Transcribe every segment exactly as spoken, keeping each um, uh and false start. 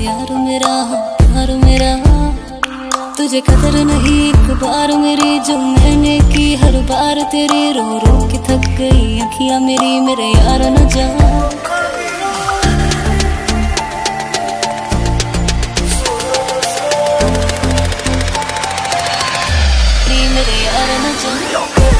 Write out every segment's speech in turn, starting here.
यार मेरा प्यार मेरा, तुझे कदर नहीं एक बार मेरी जो मैंने की हर बार तेरी, रो रो के थक गई अखियां मेरी मेरे यार न जा। मेरे यार न जा।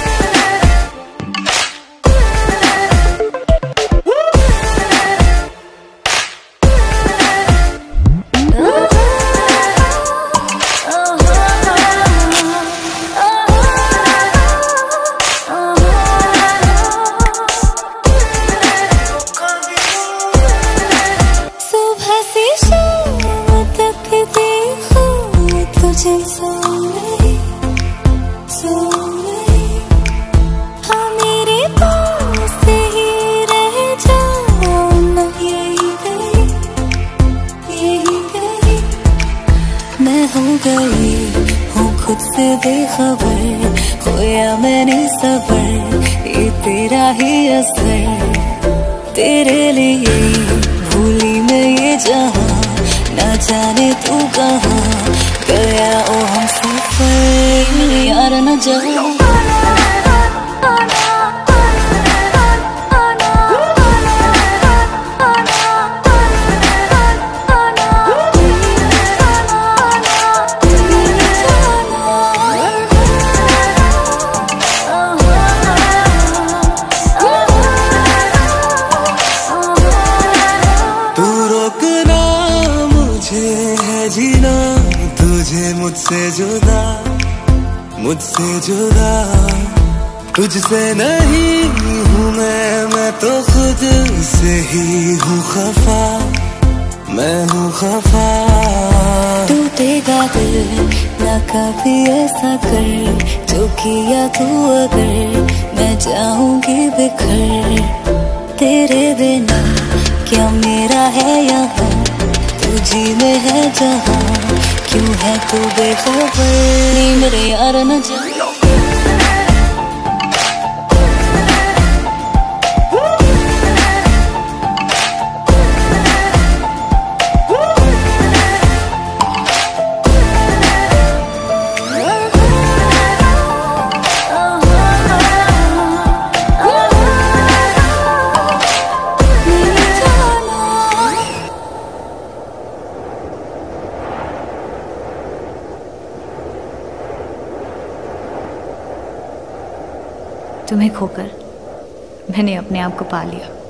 मैं हो गई हूँ खुद से बेखबर, खोया मैंने सबर, ये तेरा ही असर। तेरे लिए भूली मैं ये जहां, ना जाने तू कहाँ गया ओ हम सफर। मेरे यार न जा। जीना तुझे मुझसे जुदा, मुझसे जुदा, तुझसे नहीं हूँ मैं, मैं तो खुद से ही हूँ खफा, मैं हूँ खफा। टूटेगा दिल ना कभी ऐसा कर, जो किया तू अगर मैं जाऊंगी बिखर। तेरे बिना क्या मेरा है यहाँ, तुझी में है जहाँ, क्यों है तू बेखबर। मेरे यार न जा। तुम्हें खोकर मैंने अपने आप को पा लिया।